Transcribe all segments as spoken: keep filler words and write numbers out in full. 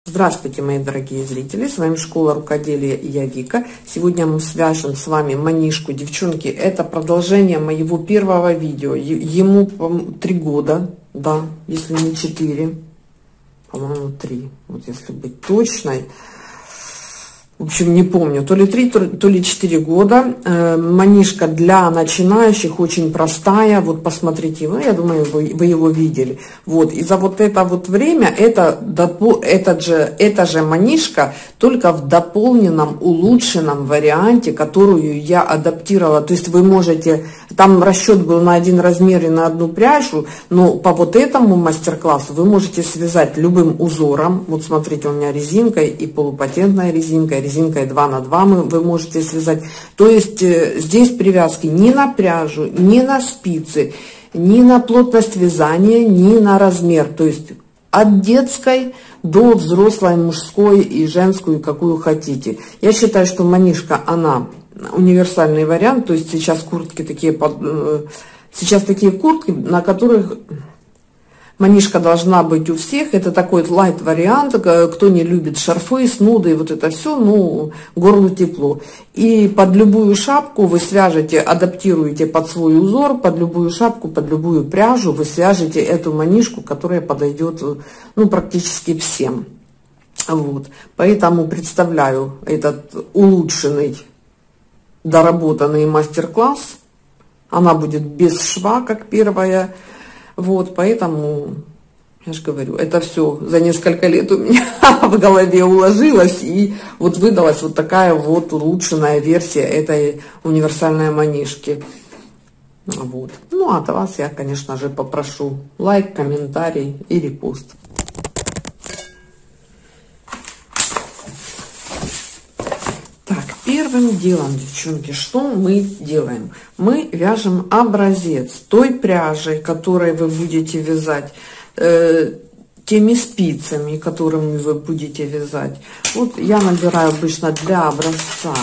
Здравствуйте, мои дорогие зрители, с вами Школа Рукоделия и я Вика. Сегодня мы свяжем с вами манишку. Девчонки, это продолжение моего первого видео. Ему три года, да, если не четыре, по-моему, три, вот если быть точной. В общем, не помню, то ли три, то ли четыре года. Э, манишка для начинающих, очень простая. Вот посмотрите, ну, я думаю, вы, вы его видели. Вот, и за вот это вот время, это, этот же, эта же манишка, только в дополненном, улучшенном варианте, которую я адаптировала. То есть вы можете, там расчет был на один размер и на одну пряжу, но по вот этому мастер-классу вы можете связать любым узором. Вот смотрите, у меня резинкой и полупатентная резинка, резинкой два на два мы, вы можете связать. То есть э, здесь привязки ни на пряжу, ни на спицы, ни на плотность вязания, ни на размер. То есть от детской до взрослой, мужской и женскую, какую хотите. Я считаю, что манишка, она универсальный вариант. То есть сейчас куртки такие, э, сейчас такие куртки, на которых манишка должна быть у всех. Это такой лайт вариант. Кто не любит шарфы, снуды и вот это все, ну, горлу тепло. И под любую шапку вы свяжете, адаптируете под свой узор, под любую шапку, под любую пряжу вы свяжете эту манишку, которая подойдет, ну, практически всем. Вот. Поэтому представляю этот улучшенный, доработанный мастер-класс. Она будет без шва, как первая. Вот, поэтому, я же говорю, это все за несколько лет у меня в голове уложилось, и вот выдалась вот такая вот улучшенная версия этой универсальной манишки. Вот. Ну, а от вас я, конечно же, попрошу лайк, комментарий и репост. Первым делом, девчонки, что мы делаем? Мы вяжем образец той пряжи, которой вы будете вязать, э, теми спицами, которыми вы будете вязать. Вот я набираю обычно для образца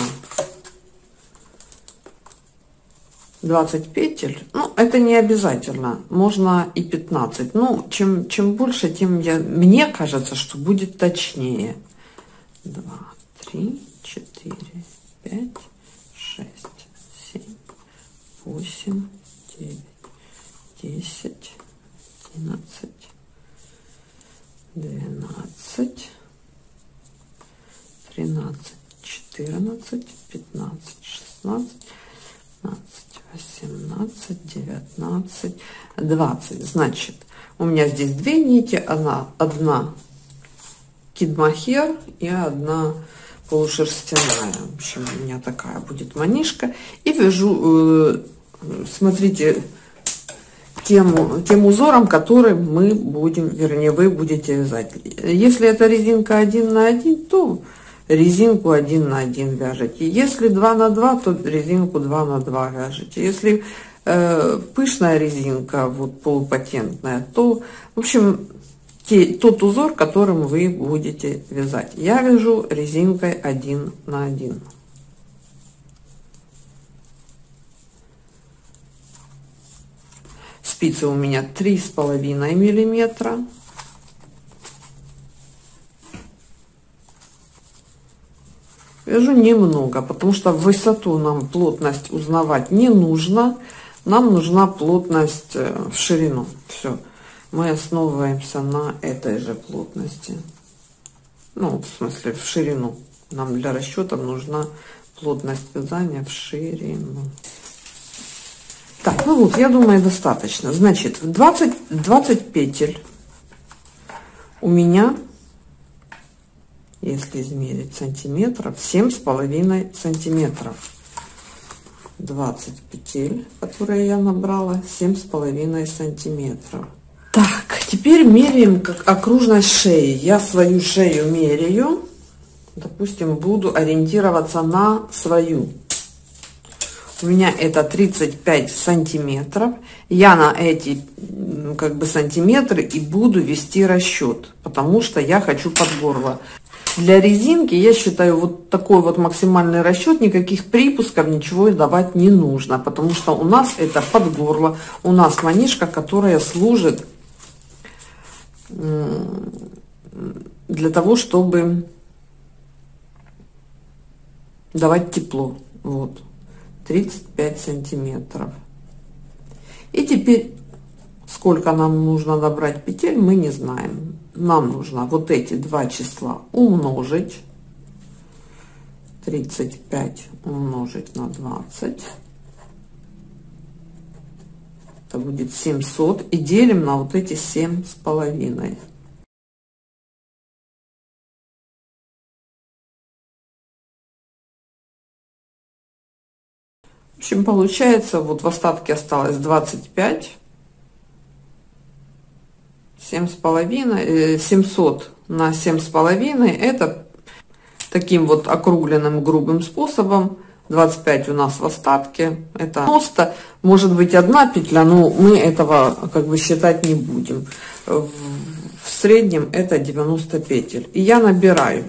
двадцать петель. Ну, это не обязательно, можно и пятнадцать. Ну, чем, чем больше, тем я, мне кажется, что будет точнее. Два, три, четыре, пять, шесть, семь, восемь, девять, десять, одиннадцать, двенадцать, тринадцать, четырнадцать, пятнадцать, шестнадцать, семнадцать, восемнадцать, девятнадцать, двадцать. Значит, у меня здесь две нити, одна, одна кидмахер и одна полушерстяная. В общем, у меня такая будет манишка. И вяжу, э, смотрите, тем, тем узором, который мы будем, вернее, вы будете вязать. Если это резинка один на один, то резинку один на один вяжете. Если два на два, то резинку два на два вяжете. Если э, пышная резинка, вот полупатентная, то, в общем, тот узор, которым вы будете вязать. Я вяжу резинкой один на один. Спицы у меня три с половиной миллиметра. Вяжу немного, потому что в высоту нам плотность узнавать не нужно. Нам нужна плотность в ширину. Все. Мы основываемся на этой же плотности. Ну, в смысле, в ширину. Нам для расчета нужна плотность вязания в ширину. Так, ну вот, я думаю, достаточно. Значит, в двадцать, двадцать петель у меня, если измерить сантиметров, семь с половиной сантиметров. двадцать петель, которые я набрала, семь с половиной сантиметров. Так, теперь меряем как окружность шеи. Я свою шею меряю. Допустим, буду ориентироваться на свою. У меня это тридцать пять сантиметров. Я на эти как бы сантиметры и буду вести расчет, потому что я хочу под горло. Для резинки, я считаю, вот такой вот максимальный расчет, никаких припусков, ничего давать не нужно, потому что у нас это под горло. У нас манишка, которая служит для того, чтобы давать тепло. Вот, тридцать пять сантиметров. И теперь, сколько нам нужно набрать петель, мы не знаем. Нам нужно вот эти два числа умножить. тридцать пять умножить на двадцать. Это будет семьсот. И делим на вот эти семь с половиной. В общем, получается, вот в остатке осталось двадцать пять. семь с половиной, семьсот на семь с половиной, это таким вот округленным грубым способом. двадцать пять у нас в остатке, это девяносто, может быть одна петля, но мы этого как бы считать не будем. В среднем это девяносто петель. И я набираю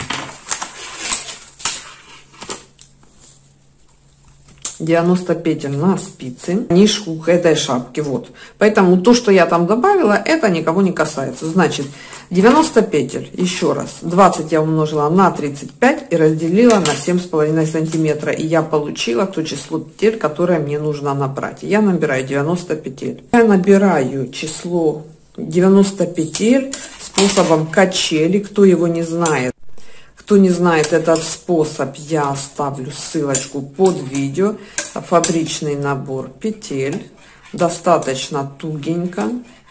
девяносто петель на спицы, нишку к этой шапке. Вот, поэтому то, что я там добавила, это никого не касается. Значит, девяносто петель, еще раз, двадцать я умножила на тридцать пять и разделила на семь с половиной сантиметра, и я получила то число петель, которое мне нужно набрать. Я набираю девяносто петель. Я набираю число девяносто петель способом качели. Кто его не знает, кто не знает этот способ, я оставлю ссылочку под видео. Фабричный набор петель, достаточно тугенько.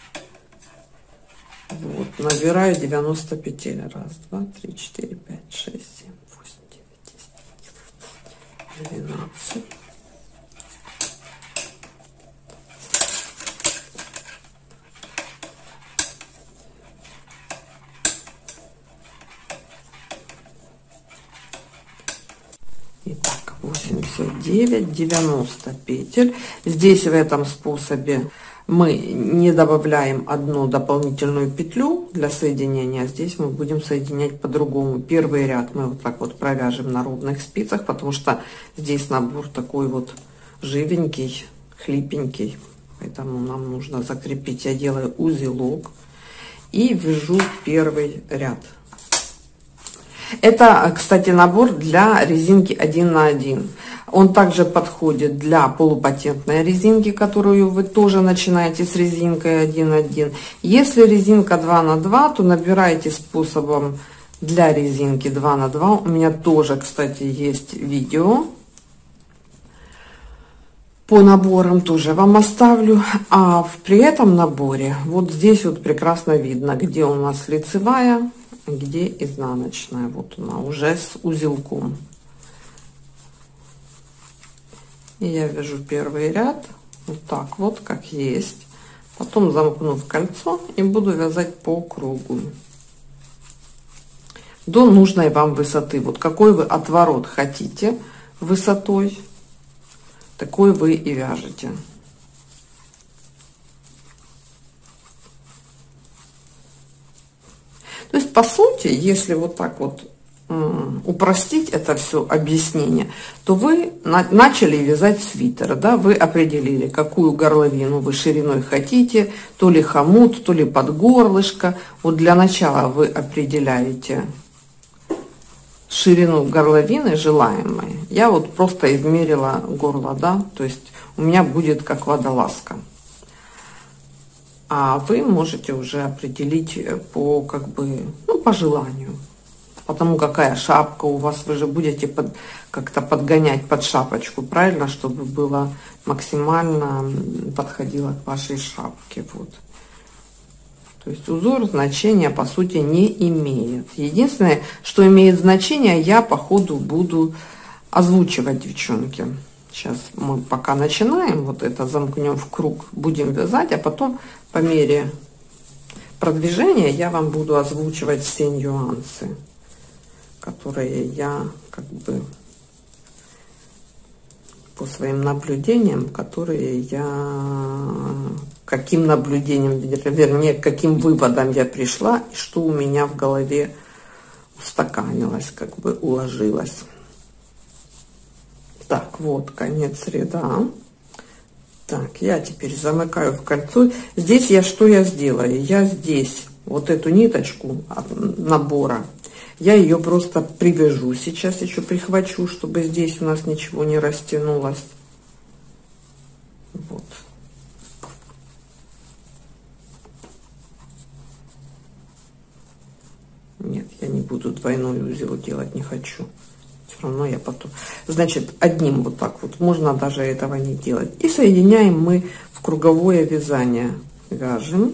Вот, набираю девяносто петель. Раз, два, три, четыре, пять, шесть, семь, восемь, девять, десять, двенадцать. Итак, восемьдесят девять, девяносто петель. Здесь в этом способе мы не добавляем одну дополнительную петлю для соединения. Здесь мы будем соединять по-другому. Первый ряд мы вот так вот провяжем на ровных спицах, потому что здесь набор такой вот живенький, хлипенький. Поэтому нам нужно закрепить. Я делаю узелок и вяжу первый ряд. Это, кстати, набор для резинки один на один. Он также подходит для полупатентной резинки, которую вы тоже начинаете с резинкой один на один. Если резинка два на два, то набирайте способом для резинки два на два. У меня тоже, кстати, есть видео по наборам, тоже вам оставлю. А при этом наборе вот здесь вот прекрасно видно, где у нас лицевая, где изнаночная. Вот она уже с узелком. И я вяжу первый ряд вот так вот, как есть. Потом замкну в кольцо и буду вязать по кругу до нужной вам высоты. Вот какой вы отворот хотите высотой, такой вы и вяжете. То есть, по сути, если вот так вот упростить это все объяснение, то вы на, начали вязать свитер, да, вы определили, какую горловину вы шириной хотите, то ли хомут, то ли под горлышко. Вот для начала вы определяете ширину горловины желаемой. Я вот просто измерила горло, да, то есть у меня будет как водолазка. А вы можете уже определить по, как бы, ну, по желанию. Потому какая шапка у вас, вы же будете под, как-то подгонять под шапочку, правильно, чтобы было максимально подходило к вашей шапке. Вот. То есть узор значения по сути не имеет. Единственное, что имеет значение, я по ходу буду озвучивать, девчонки. Сейчас мы пока начинаем, вот это замкнем в круг, будем вязать, а потом по мере продвижения я вам буду озвучивать все нюансы, которые я как бы по своим наблюдениям, которые я, каким наблюдением, вернее, к каким выводам я пришла, и что у меня в голове устаканилось, как бы уложилось. Так, вот конец ряда. Так, я теперь замыкаю в кольцо. Здесь я что я сделаю? Я здесь вот эту ниточку от набора, я ее просто привяжу. Сейчас еще прихвачу, чтобы здесь у нас ничего не растянулось. Вот. Нет, я не буду двойной узел делать, не хочу. Все равно я потом... Значит, одним вот так вот, можно даже этого не делать. И соединяем мы в круговое вязание. Вяжем.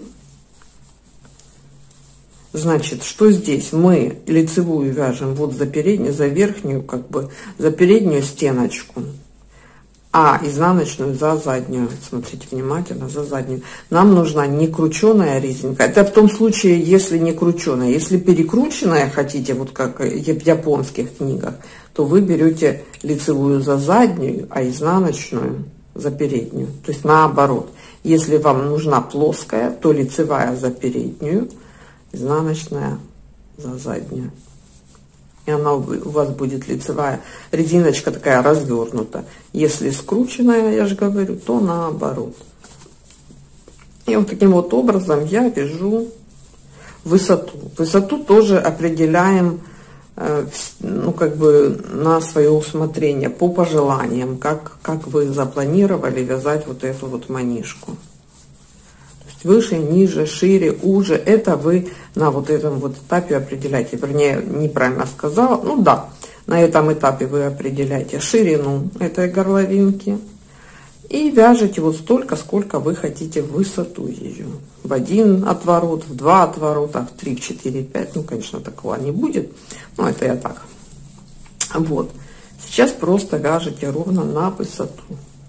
Значит, что здесь? Мы лицевую вяжем вот за переднюю, за верхнюю, как бы, за переднюю стеночку. А изнаночную за заднюю. Смотрите внимательно, за заднюю. Нам нужна не крученая резинка. Это в том случае, если не крученая. Если перекрученная хотите, вот как в японских книгах, то вы берете лицевую за заднюю, а изнаночную за переднюю. То есть наоборот. Если вам нужна плоская, то лицевая за переднюю, изнаночная за заднюю. И она у вас будет лицевая резиночка такая развернута. Если скрученная, я же говорю, то наоборот. И вот таким вот образом я вяжу высоту. Высоту тоже определяем, ну, как бы на свое усмотрение, по пожеланиям, как, как вы запланировали вязать вот эту вот манишку. Выше, ниже, шире, уже, это вы на вот этом вот этапе определяете. Вернее, неправильно сказала, ну да, на этом этапе вы определяете ширину этой горловинки и вяжете вот столько, сколько вы хотите высоту ее. В один отворот, в два отворота, в три, четыре, пять. Ну, конечно, такого не будет, но это я так. Вот. Сейчас просто вяжете ровно на высоту.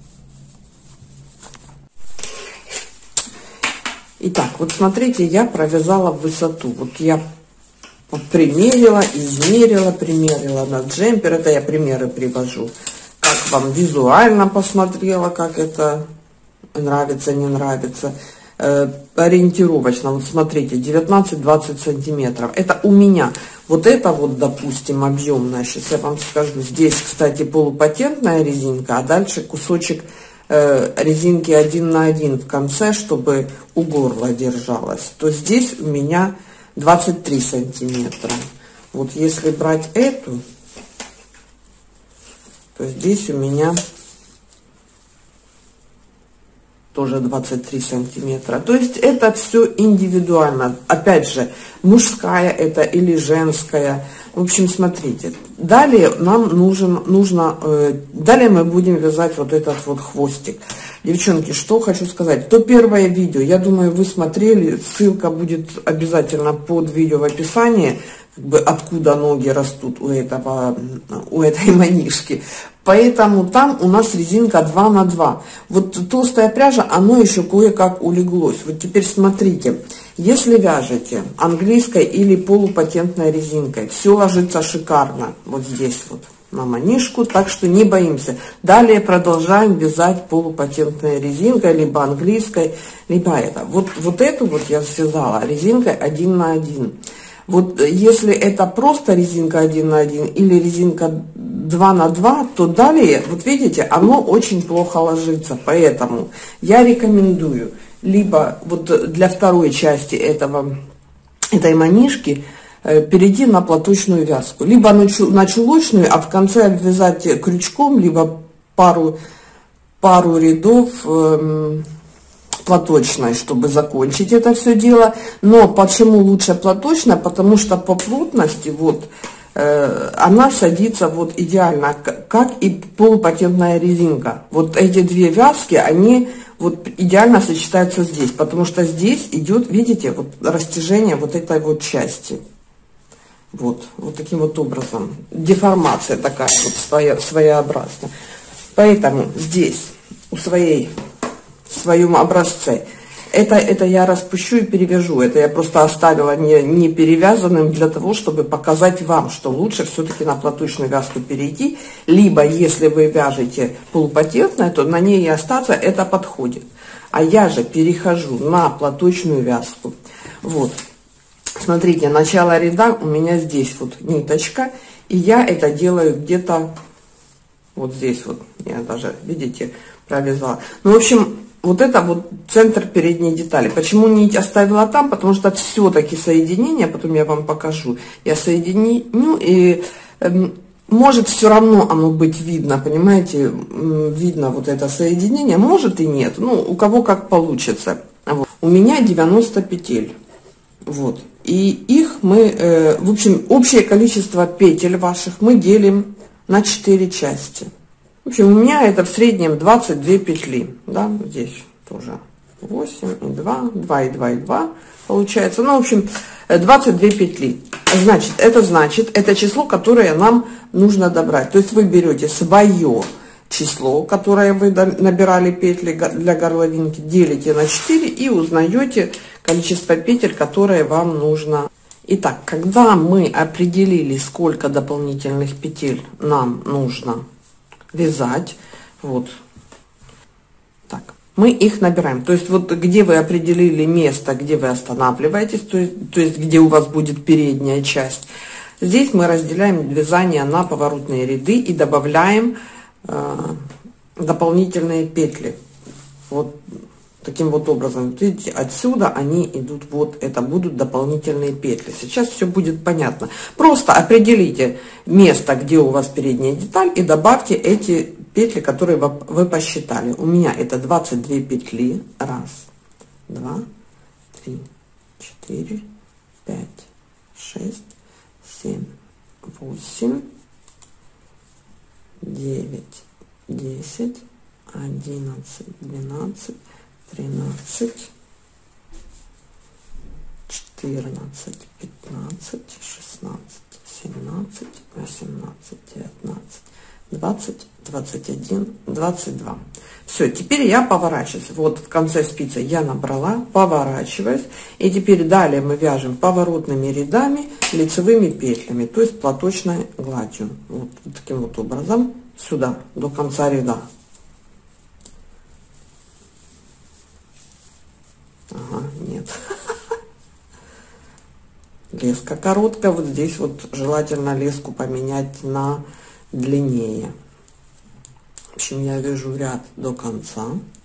Итак, вот смотрите, я провязала высоту. Вот я примерила, измерила, примерила на джемпер. Это я примеры привожу. Как вам визуально посмотрела, как это нравится, не нравится. Э, ориентировочно, вот смотрите, девятнадцать-двадцать сантиметров. Это у меня. Вот это вот, допустим, объемная. Сейчас я вам скажу. Здесь, кстати, полупатентная резинка, а дальше кусочек резинки один на один в конце, чтобы у горла держалась, то здесь у меня двадцать три сантиметра. Вот если брать эту, то здесь у меня тоже двадцать три сантиметра. То есть это все индивидуально. Опять же, мужская это или женская. В общем, смотрите. Далее нам нужен, нужно, э, далее мы будем вязать вот этот вот хвостик. Девчонки, что хочу сказать. То первое видео, я думаю, вы смотрели, ссылка будет обязательно под видео в описании, как бы откуда ноги растут у этого, у этой манишки. Поэтому там у нас резинка два на два. Вот толстая пряжа, оно еще кое-как улеглось. Вот теперь смотрите, если вяжете английской или полупатентной резинкой, все ложится шикарно вот здесь вот на манишку, так что не боимся. Далее продолжаем вязать полупатентной резинкой, либо английской, либо это. Вот, вот эту вот я связала резинкой один на один. Вот если это просто резинка один на один или резинка два на два, то далее, вот видите, оно очень плохо ложится. Поэтому я рекомендую либо вот для второй части этого, этой манишки перейти на платочную вязку. Либо на, чу, на чулочную, а в конце обвязать крючком, либо пару, пару рядов эм, платочной, чтобы закончить это все дело. Но почему лучше платочная? Потому что по плотности вот э, она садится вот идеально, как и полупатентная резинка. Вот эти две вязки, они вот идеально сочетаются здесь, потому что здесь идет, видите, вот растяжение вот этой вот части. Вот, вот таким вот образом. Деформация такая вот своя, своеобразная. Поэтому здесь у своей в своем образце это, это я распущу и перевяжу. Это я просто оставила не, не перевязанным для того, чтобы показать вам, что лучше все-таки на платочную вязку перейти. Либо, если вы вяжете полупатентное, то на ней и остаться, это подходит. А я же перехожу на платочную вязку. Вот. Смотрите, начало ряда у меня здесь вот ниточка. И я это делаю где-то вот здесь вот. Я даже, видите, провязала. Ну, в общем, вот это вот центр передней детали. Почему нить оставила там? Потому что все-таки соединение, потом я вам покажу, я соединю, и э, может все равно оно быть видно, понимаете, видно вот это соединение, может и нет, ну, у кого как получится. Вот. У меня девяносто петель, вот, и их мы, э, в общем, общее количество петель ваших мы делим на четыре части. В общем, у меня это в среднем двадцать две петли, да, здесь тоже восемь и два, два и два и два получается, ну, в общем, двадцать две петли. Значит, это значит, это число, которое нам нужно добрать. То есть вы берете свое число, которое вы набирали петли для горловинки, делите на четыре и узнаете количество петель, которое вам нужно. Итак, когда мы определили, сколько дополнительных петель нам нужно вязать, вот так, мы их набираем. То есть вот где вы определили место, где вы останавливаетесь, то есть, то есть где у вас будет передняя часть, здесь мы разделяем вязание на поворотные ряды и добавляем э, дополнительные петли. Вот таким вот образом. Видите, отсюда они идут, вот это будут дополнительные петли. Сейчас все будет понятно. Просто определите место, где у вас передняя деталь, и добавьте эти петли, которые вы посчитали. У меня это двадцать две петли. Раз, два, три, четыре, пять, шесть, семь, восемь, девять, десять, одиннадцать, двенадцать, тринадцать, четырнадцать, пятнадцать, шестнадцать, семнадцать, восемнадцать, девятнадцать, двадцать, двадцать один, двадцать два. Все, теперь я поворачиваюсь. Вот в конце спицы я набрала, поворачиваюсь. И теперь далее мы вяжем поворотными рядами, лицевыми петлями, то есть платочной гладью. Вот таким вот образом сюда, до конца ряда. Ага, нет. Леска короткая. Вот здесь вот желательно леску поменять на длиннее. В общем, я вяжу ряд до конца.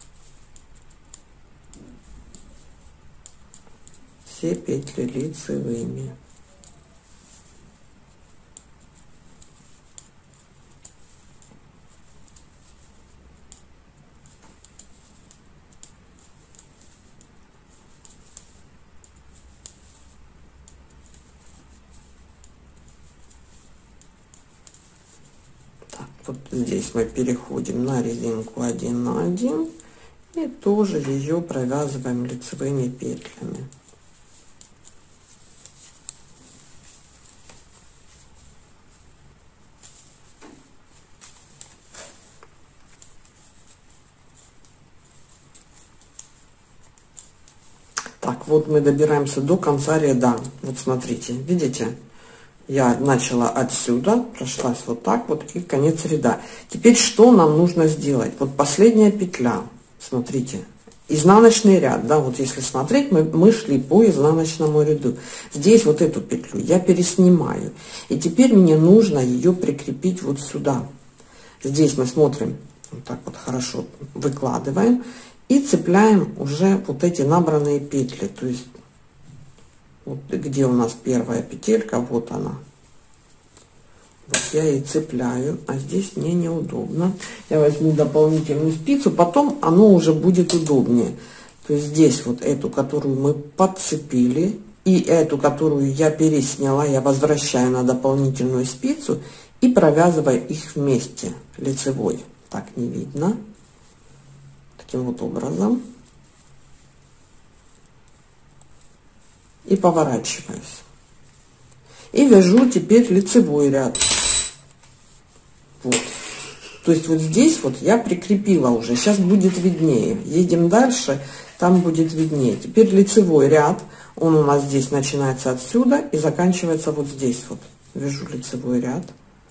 Все петли лицевыми. Вот здесь мы переходим на резинку один на один и тоже ее провязываем лицевыми петлями. Так, вот мы добираемся до конца ряда. Вот смотрите, видите? Я начала отсюда, прошлась вот так вот, и конец ряда. Теперь что нам нужно сделать? Вот последняя петля, смотрите, изнаночный ряд, да, вот если смотреть, мы, мы шли по изнаночному ряду. Здесь вот эту петлю я переснимаю, и теперь мне нужно ее прикрепить вот сюда. Здесь мы смотрим, вот так вот хорошо выкладываем, и цепляем уже вот эти набранные петли, то есть вот где у нас первая петелька, вот она. Вот я и цепляю, а здесь мне неудобно. Я возьму дополнительную спицу, потом оно уже будет удобнее. То есть здесь вот эту, которую мы подцепили, и эту, которую я пересняла, я возвращаю на дополнительную спицу и провязываю их вместе лицевой. Так не видно. Таким вот образом. И поворачиваюсь. И вяжу теперь лицевой ряд. Вот. То есть вот здесь вот я прикрепила уже. Сейчас будет виднее. Едем дальше, там будет виднее. Теперь лицевой ряд. Он у нас здесь начинается отсюда и заканчивается вот здесь вот. Вяжу лицевой ряд.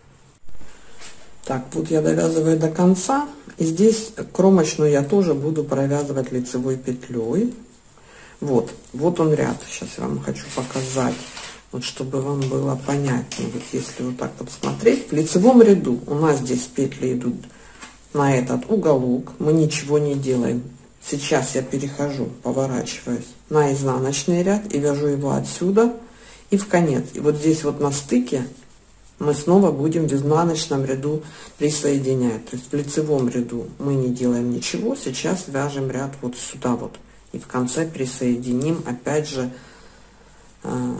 Так, вот я довязываю до конца. И здесь кромочную я тоже буду провязывать лицевой петлей. Вот, вот он ряд. Сейчас я вам хочу показать, вот чтобы вам было понятнее. Вот если вот так вот смотреть, в лицевом ряду у нас здесь петли идут на этот уголок. Мы ничего не делаем. Сейчас я перехожу, поворачиваюсь на изнаночный ряд и вяжу его отсюда и в конец. И вот здесь вот на стыке мы снова будем в изнаночном ряду присоединять. То есть в лицевом ряду мы не делаем ничего. Сейчас вяжем ряд вот сюда вот. И в конце присоединим опять же э,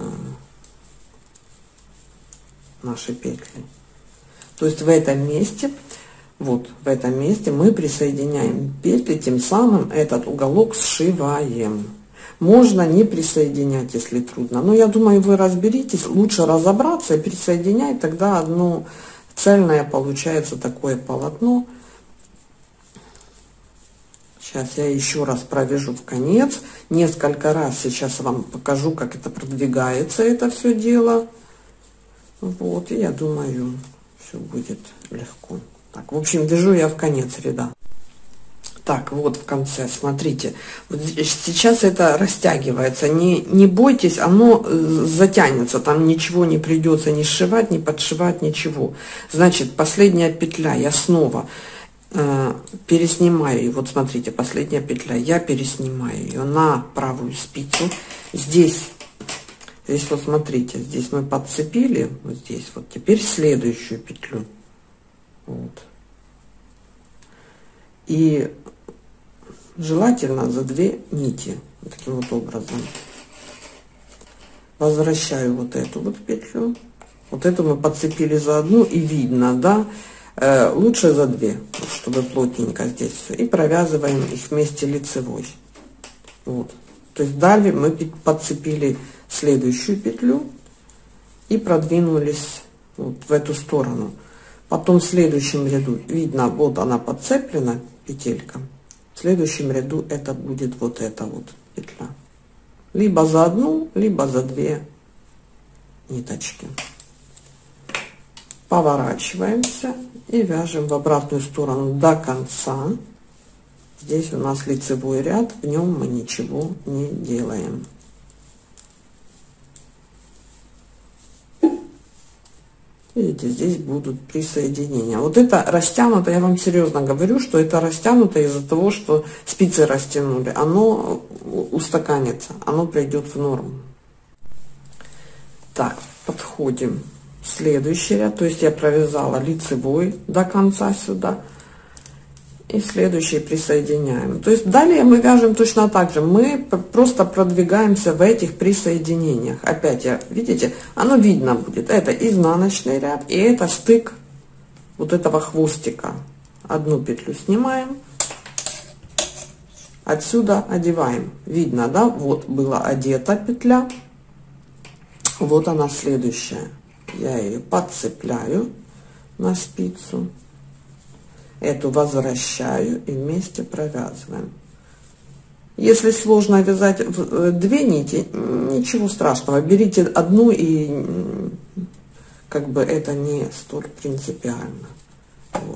наши петли. То есть в этом месте, вот в этом месте мы присоединяем петли, тем самым этот уголок сшиваем. Можно не присоединять, если трудно. Но я думаю, вы разберитесь, лучше разобраться и присоединять, тогда одно цельное получается такое полотно. Сейчас я еще раз провяжу в конец. Несколько раз сейчас вам покажу, как это продвигается, это все дело. Вот, и я думаю, все будет легко. Так, в общем, вяжу я в конец ряда. Так, вот в конце, смотрите, вот сейчас это растягивается, не, не бойтесь, оно затянется, там ничего не придется ни сшивать, ни подшивать, ничего. Значит, последняя петля, я снова э, переснимаю, и вот смотрите, последняя петля, я переснимаю ее на правую спицу, здесь, здесь вот смотрите, здесь мы подцепили, вот здесь вот, теперь следующую петлю, вот. И желательно за две нити, таким вот образом. Возвращаю вот эту вот петлю. Вот эту мы подцепили за одну, и видно, да, э, лучше за две, чтобы плотненько здесь все. И провязываем их вместе лицевой. Вот. То есть далее мы подцепили следующую петлю и продвинулись вот в эту сторону. Потом в следующем ряду видно, вот она подцеплена, петелька. В следующем ряду это будет вот эта вот петля. Либо за одну, либо за две ниточки. Поворачиваемся и вяжем в обратную сторону до конца. Здесь у нас лицевой ряд, в нем мы ничего не делаем. Видите, здесь будут присоединения. Вот это растянуто, я вам серьезно говорю, что это растянуто из-за того, что спицы растянули. Оно устаканится, оно придет в норму. Так, подходим в следующий ряд. То есть я провязала лицевой до конца сюда. И следующий присоединяем. То есть далее мы вяжем точно так же. Мы просто продвигаемся в этих присоединениях. Опять, я, видите, оно видно будет. Это изнаночный ряд и это стык вот этого хвостика. Одну петлю снимаем. Отсюда одеваем. Видно, да? Вот была одета петля. Вот она следующая. Я ее подцепляю на спицу. Эту возвращаю и вместе провязываем. Если сложно вязать две нити, ничего страшного. Берите одну, и как бы это не столь принципиально. Вот.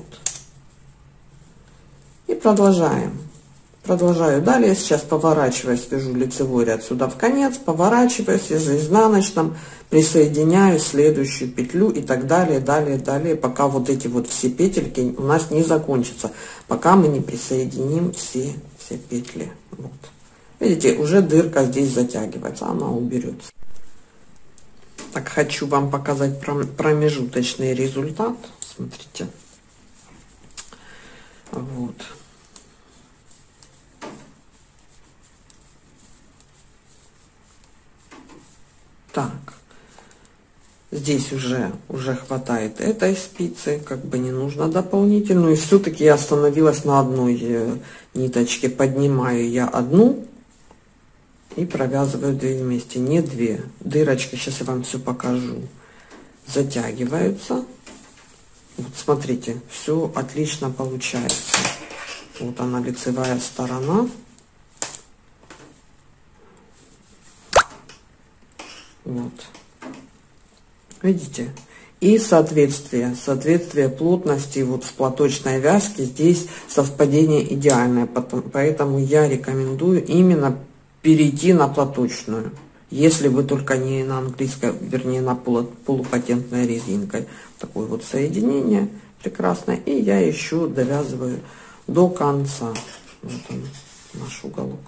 И продолжаем. Продолжаю далее. Сейчас поворачиваюсь, вяжу лицевой ряд сюда в конец, поворачиваюсь, и за изнаночным присоединяю следующую петлю и так далее, далее, далее, пока вот эти вот все петельки у нас не закончатся, пока мы не присоединим все, все петли. Вот. Видите, уже дырка здесь затягивается, она уберется. Так, хочу вам показать промежуточный результат. Смотрите. Вот. Так, здесь уже уже хватает этой спицы, как бы не нужно дополнительную. И все-таки я остановилась на одной ниточке. Поднимаю я одну и провязываю две вместе, не две. Дырочки, сейчас я вам все покажу, затягиваются. Вот смотрите, все отлично получается. Вот она, лицевая сторона. Вот, видите, и соответствие соответствие плотности вот с платочной вязки, здесь совпадение идеальное, поэтому я рекомендую именно перейти на платочную, если вы только не на английской, вернее на полупатентной резинкой. Такое вот соединение прекрасное, и я еще довязываю до конца. Вот он, наш уголок.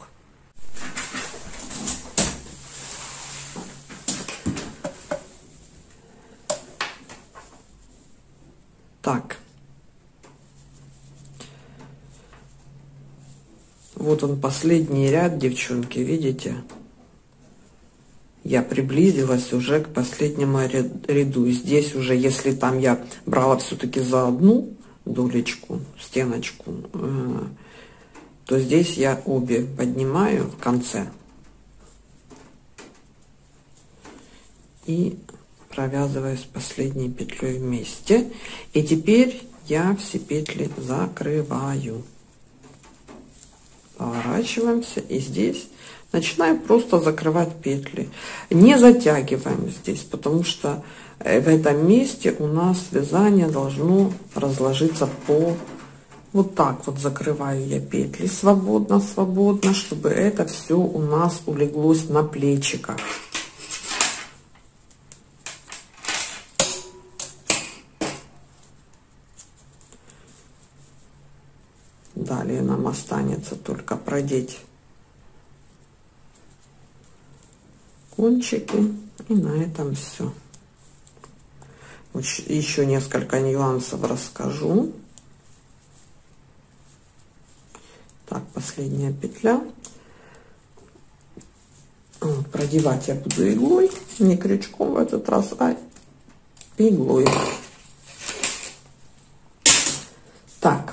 Так. Вот он, последний ряд, девчонки, видите? Я приблизилась уже к последнему ряду. Здесь уже, если там я брала все-таки за одну долечку, стеночку, то здесь я обе поднимаю в конце и провязываю с последней петлей вместе. И теперь я все петли закрываю. Поворачиваемся и здесь начинаю просто закрывать петли. Не затягиваем здесь, потому что в этом месте у нас вязание должно разложиться по... Вот так вот закрываю я петли свободно, свободно, чтобы это все у нас улеглось на плечиках. Далее нам останется только продеть кончики, и на этом все. Вот еще несколько нюансов расскажу. Так, последняя петля. Вот, продевать я буду иглой, не крючком в этот раз, а иглой. Так,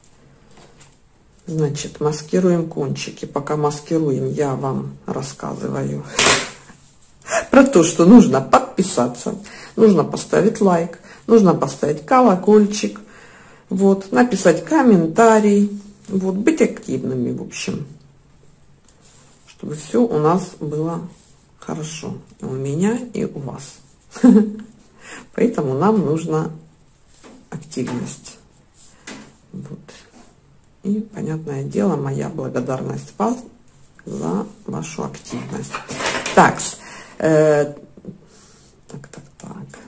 значит, маскируем кончики. Пока маскируем, я вам рассказываю про то, что нужно подписаться, нужно поставить лайк, нужно поставить колокольчик, вот, написать комментарий, вот, быть активными, в общем, чтобы все у нас было хорошо, у меня и у вас. Поэтому нам нужна активность. Вот. И, понятное дело, моя благодарность вам за вашу активность. Так, э, так, так, так.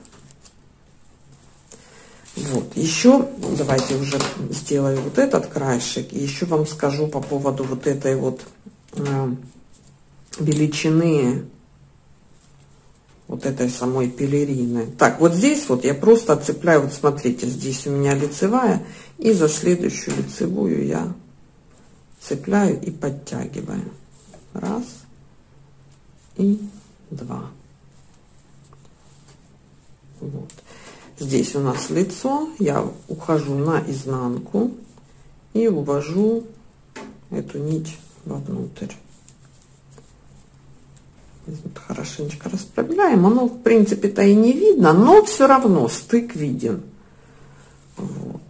Вот, еще давайте уже сделаю вот этот краешек. И еще вам скажу по поводу вот этой вот э, величины вот этой самой пелерины. Так, вот здесь вот я просто отцепляю, вот смотрите, здесь у меня лицевая, и за следующую лицевую я цепляю и подтягиваю. Раз и два. Вот. Здесь у нас лицо, я ухожу на изнанку и увожу эту нить вовнутрь. Вот хорошенечко расправляем. Оно, в принципе-то, и не видно, но все равно стык виден. Вот.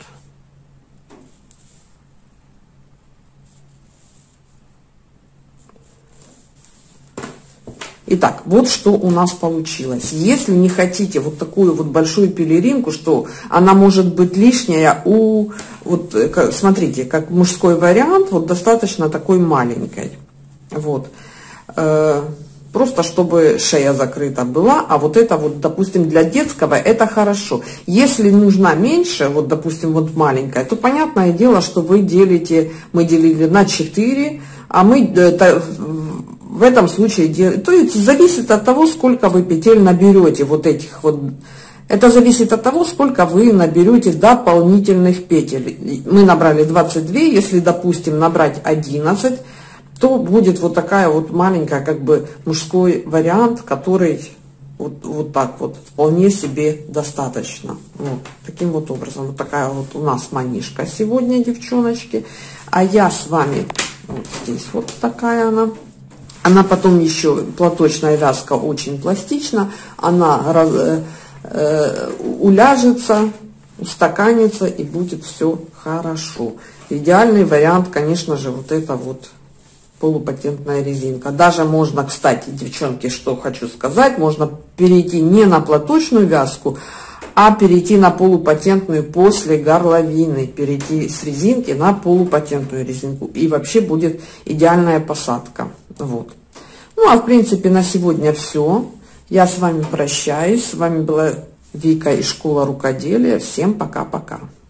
Итак, вот что у нас получилось. Если не хотите вот такую вот большую пелеринку, что она может быть лишняя у... Вот смотрите, как мужской вариант, вот достаточно такой маленькой. Вот. Просто чтобы шея закрыта была, а вот это вот, допустим, для детского это хорошо. Если нужна меньше, вот, допустим, вот маленькая, то понятное дело, что вы делите, мы делили на четыре, а мы это, в этом случае делаем, то есть зависит от того, сколько вы петель наберете вот этих вот. Это зависит от того, сколько вы наберете дополнительных петель. Мы набрали двадцать две, если, допустим, набрать одиннадцать, то будет вот такая вот маленькая, как бы, мужской вариант, который вот, вот так вот вполне себе достаточно. Вот таким вот образом. Вот такая вот у нас манишка сегодня, девчоночки. А я с вами, вот здесь вот такая она. Она потом еще, платочная вязка очень пластична. Она раз, э, уляжется, устаканится и будет все хорошо. Идеальный вариант, конечно же, вот это вот полупатентная резинка. Даже можно, кстати, девчонки, что хочу сказать, можно перейти не на платочную вязку, а перейти на полупатентную после горловины, перейти с резинки на полупатентную резинку, и вообще будет идеальная посадка. Вот. Ну а в принципе на сегодня все. Я с вами прощаюсь. С вами была Вика из школы рукоделия. Всем пока-пока.